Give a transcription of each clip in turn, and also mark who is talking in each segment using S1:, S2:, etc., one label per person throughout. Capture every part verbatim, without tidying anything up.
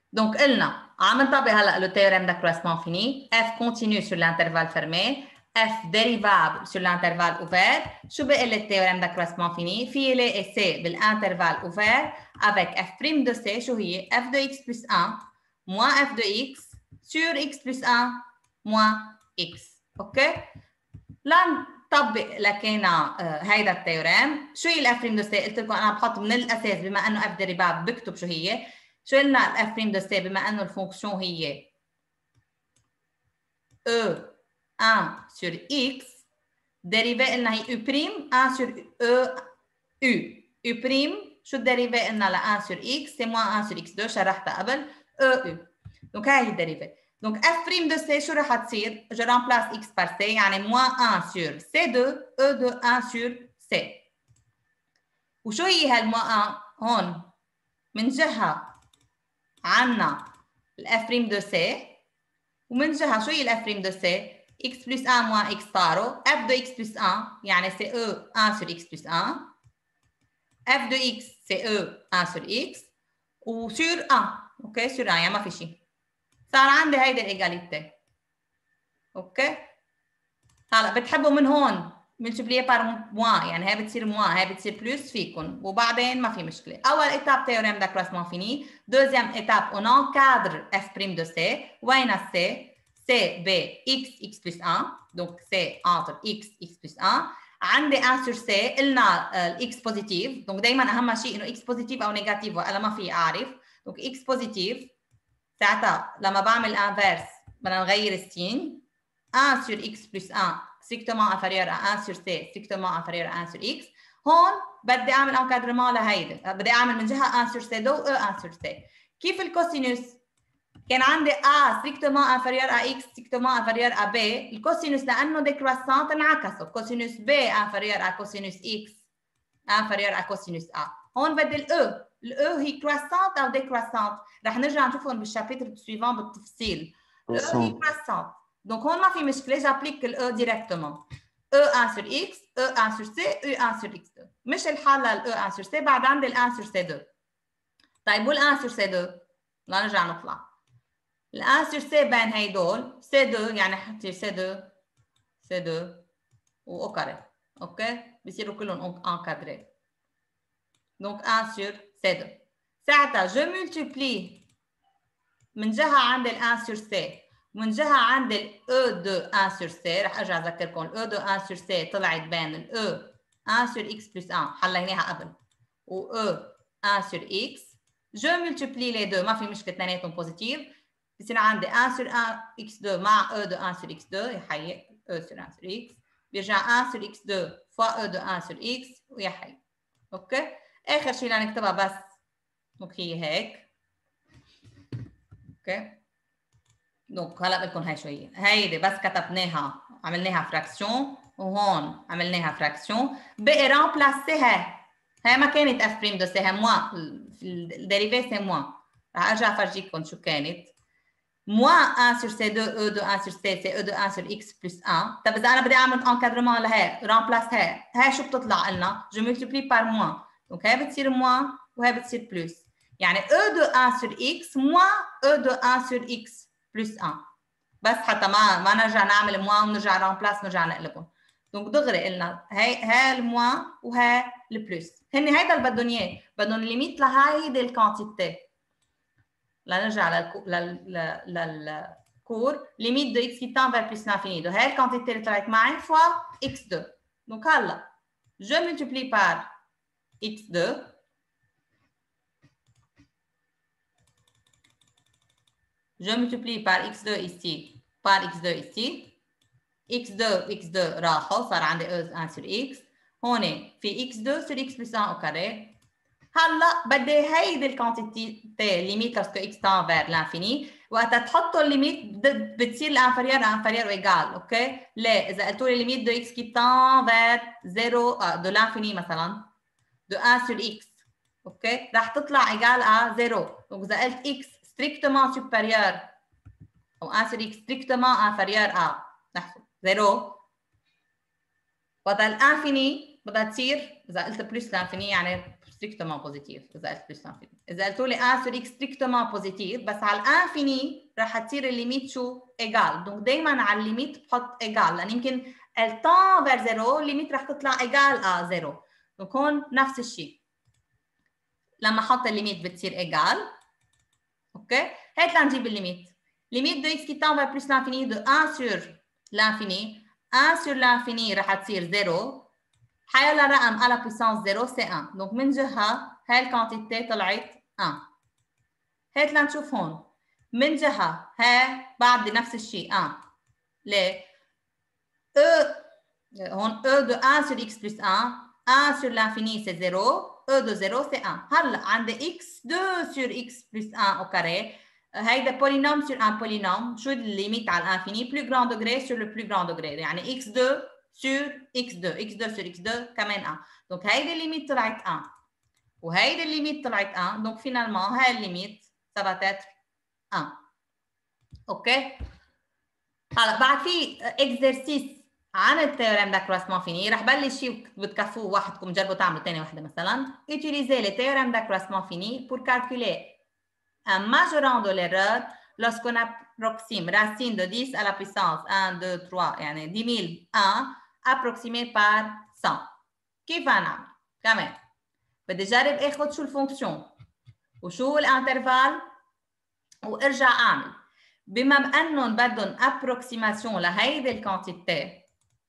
S1: Donc, قلنا عم نطبق هلا le théorème d'accroissement fini. F continue sur l'intervalle fermé. F dérivable sur l'intervalle ouvert. شو بقي لي التhéorème d'accroissement fini؟ في لي C بالintervalle ouvert avec F' de C. شو هي؟ F de x plus un moins F de x sur x plus un moins x. اوكي؟ لنطبق لكينا هيدا التيوريم. شو هي الاف بريم دو سي؟ قلت لكم انا بحط من الاساس بما انه اف ديريفاب بكتب شو هي. شو قلنا الاف بريم دو سي بما انه الفونكسيون هي او واحد sur x ديريفي قلنا هي او بريم واحد sur او او او بريم. شو الديريفي قلنا ل واحد sur x سي موان واحد sur x اثنين شرحتها قبل او او. دونك هاي هي الديريفي. Donc f' de c شو رح تصير؟ je remplace x par c يعني moins un sur c deux e de un sur c. وشو هي هالموا واحد؟ هون من جهة عنا الf' de c ومن جهة شو هي الf' de c؟ x plus un moins x صاروا f de x plus un يعني c'est e واحد sur x plus un. f de x c'est e واحد sur x و sur واحد. اوكي sur واحد يعني ما في شيء. صار عندي هيدي الايجاليتي. اوكي هلا بتحبوا من هون ملتبليه بار موان يعني هي بتصير موان هي بتصير بلس فيكم وبعدين ما في مشكله. اول ايتاب تيوريم d'accroissement fini. دوزيام ايتاب on encadre f' de c. وين السي؟ c ب x x plus un donc c entre x x plus un. عندي واحد sur c قلنا الاكس بوزيتيف دونك دائما اهم شيء انه اكس بوزيتيف او نيجاتيف والا ما في اعرف. دونك اكس بوزيتيف ساعتها لما بعمل انفيرس بدنا نغير السين واحد sur x plus un strictement inférieur à واحد sur c strictement inférieur à واحد sur x. هون بدي اعمل انكادرمون لهيدي بدي اعمل من جهه واحد sur c دو و واحد sur c. كيف الكوسينوس؟ كان عندي a strictement inférieur à x strictement inférieur à b. الكوسينوس لانه ديكروسانت انعكسوا كوسينوس b inférieur à كوسينوس x inférieur à كوسينوس a. هون بدي الاو الاو هي كروسانت او ديكروسانت رح نرجع نشوفهم بالشابتر سويفون بالتفصيل. الاو هي كروسانت دونك هون ما في مشكله جابليك الاو ديريكتومون او واحد sur x او واحد sur c او واحد sur x اثنين. مش الحل للاو واحد sur c بعد عندي ال واحد sur c اثنين. طيب وال واحد sur c اثنين لنرجع نطلع ال واحد sur c بين هيدول c اثنين يعني حتصير c اثنين c اثنين و او كاري. اوكي بيصيروا كلهم انكادري. دونك واحد sur c اثنين. ساعتها جو ملتيبلي من جهه عندي ال واحد sur c ومن جهه عندي ال او دو واحد sur c. رح ارجع اذكركم ال او دو واحد sur c طلعت بين ال او واحد sur x plus واحد حليناها قبل و او واحد sur x. جو ملتيبلي لي دو ما في مشكله اثنيناتهم بوزيتيف بصير عندي واحد sur x اثنين مع او دو واحد sur x اثنين يحيي او sur واحد sur x بيرجع واحد sur x اثنين فوا او دو واحد sur x ويحيي. اوكي اخر شيء لنكتبها بس دونك هي هيك. اوكي دونك هلا بدكم هاي شو هي هيدي بس كتبناها عملناها فراكسيون وهون عملناها فراكسيون بقي رامبلاسي هاي هاي ما كانت اف بريم دو سي هي موان الديريفي سي موان. رح ارجع افرجيكم شو كانت موان واحد sur c اثنين او دو واحد sur c c او دو واحد sur x plus واحد. طب اذا انا بدي اعمل انكادرمون لهي رامبلاس هاي هاي شو بتطلع قلنا جو ملتيبلي بار موان دونك هاي بتصير موان وهي بتصير بلس يعني او دو واحد sur x موان او دو واحد sur x plus واحد بس حتى ما ما نرجع نعمل موان ونرجع رامبلاس نرجع نقلبهم. دونك دغري قلنا هاي هاي الموان وهاي البلس هن هيدا اللي بدهم اياه بدهم ليميت لهيدي الكونتيتي. لنرجع لل للكور ليميت دو x qui tend vers plus l'infini دو هاي الكونتيتي اللي طلعت معي فوا x اثنين. دونك هلا جو ملتيبلي بار x اثنين je multiplie par x اثنين ici par x اثنين ici x اثنين x اثنين راحوا صار عندي واحد sur x هون في x اثنين sur x plus واحد au carré. هلا بدي هيدي الكونتيتي ليميت لاسكو x tend vers l'infini وقت تحطوا الليميت بتصير الانفيريور انفيريور ايجال. اوكي ليه؟ اذا قلتوا لي ليميت دو x qui tend vers صفر دو l'infini مثلا دو واحد sur x اوكي رح تطلع ايجال ا صفر. دونك اذا قلت x strictement supérieur ou واحد sur x strictement inférieur à نحسب صفر وقت الانفيني بدها تصير اذا قلت بلس الانفيني يعني ستريكتومون بوزيتيف اذا قلت بلس لانفيني. اذا قلتوا لي ان سور اكس ستريكتومون بوزيتيف بس على الانفيني رح تصير الليميت شو؟ ايجال. دونك دائما على الليميت بحط ايجال لان يمكن التان فير زيرو الليميت رح تطلع ايجال ا زيرو. دونك هون نفس الشيء لما احط الليميت بتصير ايجال. اوكي هات لنجيب الليميت. ليميت دو اكس كي تان فير بلس لانفيني دو واحد سور لانفيني. واحد سور لانفيني رح تصير زيرو. حيلا رقم على بويسانس زيرو سي واحد. دونك من جهه هاي الكونتيتي طلعت واحد. هات لنشوف هون من جهه هاي بعد نفس الشيء واحد. ليه؟ او هون او دو واحد sur x plus واحد. واحد sur l'infini c'est zéro. او دو زيرو c'est واحد. هلا عندي x deux sur x plus واحد au carré. هيدا بولينوم sur un polynôme. شو الليميت على الانفيني؟ plus grand degré sur le plus grand degré. يعني x deux sur x deux. x deux sur x deux كمان واحد. دونك هيدي الليميت طلعت واحد وهيدي الليميت طلعت واحد. دونك فينالمون هاي الليميت ça va être واحد. اوكي هلا بعد في اكزرسيس عن التيوريم d'accroissement fini. رح بلش شيء بتكفوه وحدكم جربوا تعملوا ثاني وحده مثلا. Utilisez les théorèmes d'accroissement fini pour calculer un majorant de l'erreur lorsqu'on approxime racine de dix à la puissance un, deux, trois يعني dix mille un approximé par cent. كيف هنعمل؟ كمان بدي جرب اخذ شو الفونكسيون وشو الانترفال وارجع اعمل. بما انهم بدهم ابروكسيماسيون لهيدي الكونتيتي.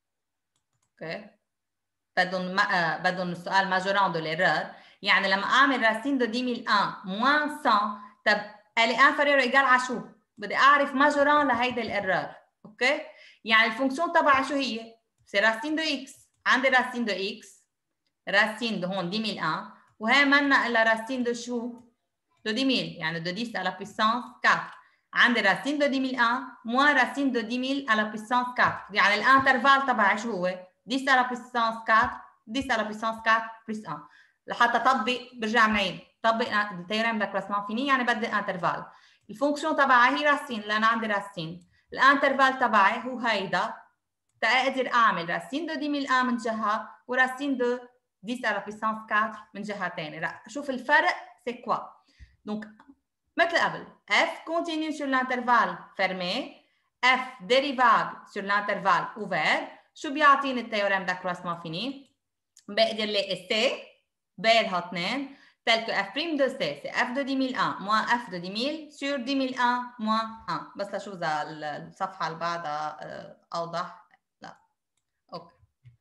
S1: اوكي بدهم بدهم السؤال ماجوران دو ليرور. يعني لما اعمل راسين دو dix mille un موان cent طب الي انفيريور ايجال على شو؟ بدي اعرف ماجوران لهيدي الايرور. اوكي يعني الفونكسيون تبعي شو هي؟ سي راسين دو اكس. عندي راسين دو اكس راسين دو هون dix mille un وهي منا الا راسين دو شو؟ دو dix mille يعني دو dix à la puissance quatre. عندي راسين دو dix mille un موان راسين دو dix mille à la puissance quatre. يعني الانترفال تبعي شو هو؟ dix à la puissance quatre dix à la puissance quatre plus un. لحتى اطبق برجع بنعيد طبق التيوريم d'accroissement fini يعني بدي انترفال. الفونكسيون تبعي هي راسين لان عندي راسين. الانترفال تبعي هو هيدا تقدر اعمل راسين دو dix mille un من جهه وراسين دو dix à la puissance quatre من جهه ثانيه. شوف الفرق سي كوا. دونك مثل قبل f continue sur l'intervalle fermé f dérivable sur l'intervalle ouvert. شو بيعطيني التيوريم d'accroissement fini؟ بقدر لاقي c بينها اثنين tel que f' de c c'est f de dix mille un moins f de dix mille sur dix mille un moins un. بس لشوف اذا الصفحه اللي بعدها اوضح. لا اوكي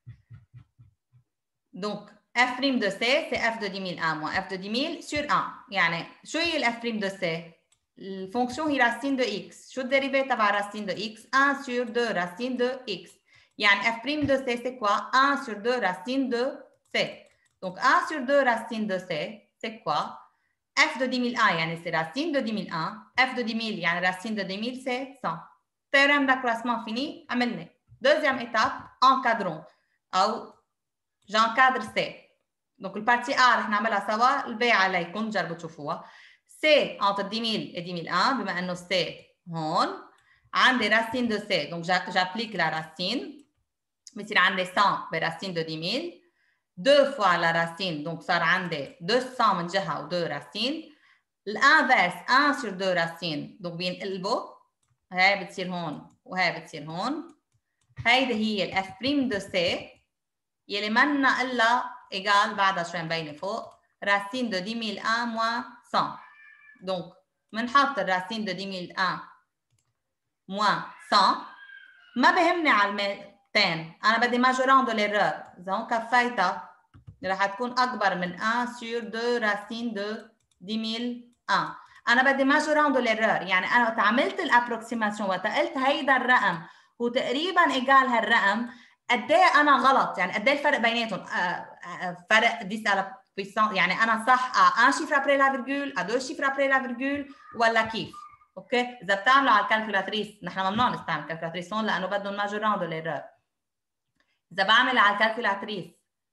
S1: دونك f' de c c'est f de dix mille un moins f de dix mille sur un. يعني شو هي ال f' de c؟ الفونكسيون هي racine de x. شو الديريفي تبع racine de x؟ un sur deux racine de x. يعني f' de c c'est quoi؟ un sur deux racine de c. Donc un sur deux racine de c c'est quoi؟ f de dix mille un يعني c'est racine de dix mille un. f de dix mille يعني racine de dix mille c'est cent. Théorème d'accroissement fini عملنا. Deuxième étape encadrons أو j'encadre c. Donc البارتي A رح نعملها سوا. الباقي عليكم جربوا تشوفوها. c entre dix mille et dix mille un بما انه c هون عندي racine de c. Donc j'applique la racine. بصير عندي cent برacine de dix mille. deux fois la racine donc صار عندي deux cents من جهه و deux racines. الانفيرس un sur deux racines donc بينقلبوا. هاي بتصير هون وهاي بتصير هون. هيدي هي ال f' de c يلي منا الا ايجال بعدها شوي مبينه فوق racine de dix mille un moins cent. donc بنحط الراسين de dix mille un moins cent. ما بهمني على الميتين انا بدي ماجوران دو ليرور. اذا هون كفيتها رح تكون اكبر من un sur deux racine de dix mille un. انا بدي ماجوران دو ليرور. يعني انا وقت عملت الابروكسيماسيون وقت قلت هيدا الرقم هو تقريبا ايجال هالرقم قد ايه انا غلط. يعني قد ايه الفرق بيناتهم؟ فرق dix à la puissance يعني انا صح à un chiffre après la virgule à deux chiffres après la virgule ولا كيف؟ اوكي اذا بتعملوا على الكالكولاتريس نحن ممنوع نستعمل كالكولاتريس هون لانه بدهم ماجوران دو ليرور. اذا بعمل على الكالكولاتريس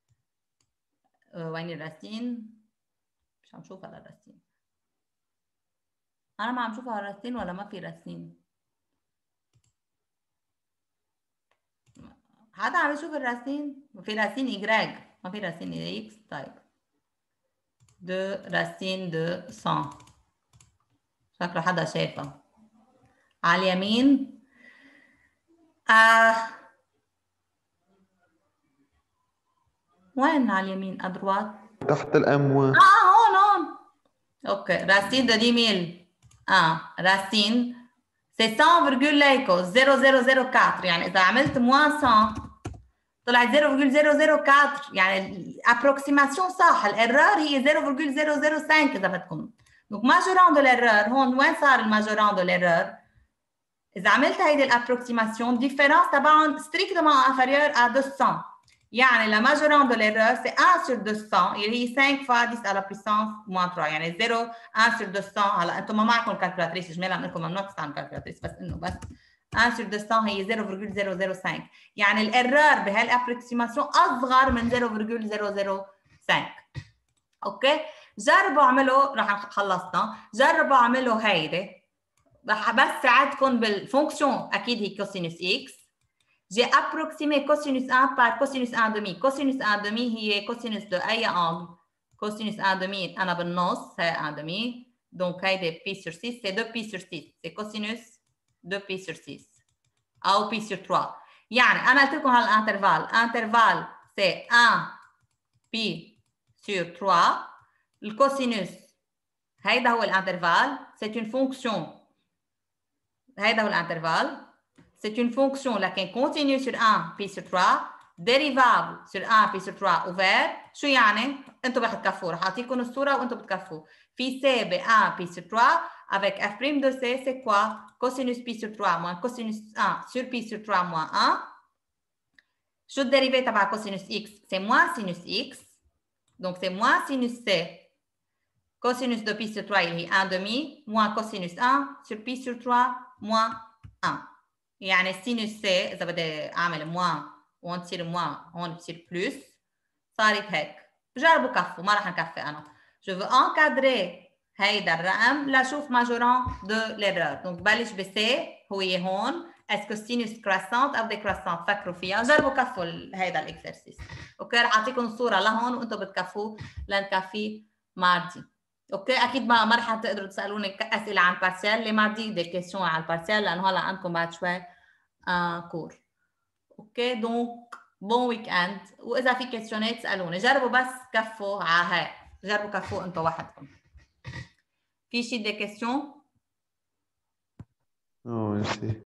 S1: وين الراسين؟ مش عم شوف على الراسين. انا ما عم شوف على الراسين ولا ما في راسين؟ حدا عم يشوف الراسين؟ في راسين إجراج ما في راسين إكس. طيب دو راسين دو مية. شكله حدا شافها. على اليمين آه. وين على اليمين؟ ادروات
S2: تحت الاموال.
S1: اه اه هون هون. اوكي راسين دو دix mille. اه راسين سي cent virgule ليكو صفر صفر صفر أربعة، يعني اذا عملت موان مية طلعت صفر فاصلة صفر صفر أربعة، يعني الابروكسيماسيون صح، الايرور هي صفر فاصلة صفر صفر خمسة اذا بدكم. دونك ماجوران دو الايرور هون وين صار الماجوران دو الايرور؟ اذا عملت هيدي الابروكسيماسيون ديفيرونس تبعهم ستريكتومون انفيريور ا deux cents، يعني لا ماجوران دو ليرور سي واحد sur deux cents اللي هي خمسة fois dix à la puissance moins ثلاثة، يعني صفر واحد sur deux cents. هلا انتم ما معكم كالكولاتريس، جميله منكم ممنوع تستعملوا كالكولاتريس، بس انه بس واحد sur deux cents هي صفر فاصلة صفر صفر خمسة، يعني الايرور بهالابروكسيماسيون اصغر من صفر فاصلة صفر صفر خمسة. اوكي جربوا اعملوا، رح خلصنا، جربوا اعملوا هيدي رح بس ساعدكم بالفونكسيون، اكيد هي كوسينوس اكس. J'ai approximé cosinus un par cosinus un demi. Cosinus un demi هي cosinus de أي angle. Cosinus un demi أنا بالنص هي un demi. Donc هيدي pi sur six c'est deux pi sur six. C'est cosinus deux pi sur six. أو pi sur trois. يعني أنا قلت لكم هالانترفال. انترفال c'est un pi sur trois. الكوسينوس هيدا هو الانترفال. C'est une fonction. هيدا هو الانترفال. C'est une fonction laquelle continue sur un pi sur trois, dérivable sur un pi sur trois ouvert. شو يعني؟ انتم رح تكفوا، رح اعطيكم الصوره وانتم بتكفوا. في c ب un pi sur trois avec f' de c c'est quoi? Cosinus pi sur trois moins cosinus un sur pi sur trois moins un. شو الديريفي تبع cosinus x؟ c'est moins sinus x. Donc c'est moins sinus c cosinus de pi sur trois اللي هي un demi moins cosinus un sur pi sur trois moins un. يعني سينوس سي اذا بدي اعمل موان وهون تصير موان هون بتصير بلس، صارت هيك. جربوا كفوا، ما رح نكفي انا. جو فو انكادري هيدا الرقم لاشوف ماجوران دو ليرور. دونك بلش بسي هو هون، اسكو سينوس كراسونت او ديكراسونت، فكروا فيها، جربوا كفوا هيدا الاكسرسيس. اوكي رح اعطيكم الصوره لهون وانتم بتكفوا لنكفي ماردي. اوكي اكيد ما ما رح تقدروا تسالوني اسئله عن بارسيال لي ماردي، دي كيسيون على البارسيال لانه هلا عندكم بعد شوي آه كور. اوكي دونك بون ويك اند، واذا في كيسيونات اسالوني. جربوا بس كفوا على هاي، جربوا كفوا انتم وحدكم. في شي دي كيسيون؟
S2: اه ميرسي.